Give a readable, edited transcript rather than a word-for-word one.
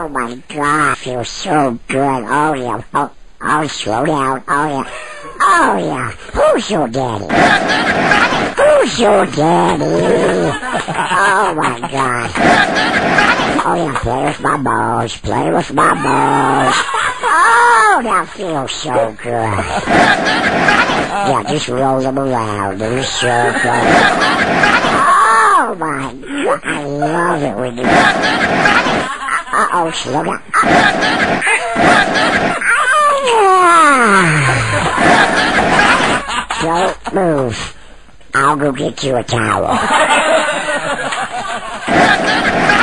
Oh my God, feels so good. Oh yeah. Oh, slow down. Oh yeah. Oh yeah. Who's your daddy? Who's your daddy? Oh my God. Oh yeah, play with my balls. Play with my balls. Oh, that feels so good. Yeah, just roll them around in a circle. Oh my God, I love it when you... Uh-oh, slow down. Don't move. I'll go get you a towel.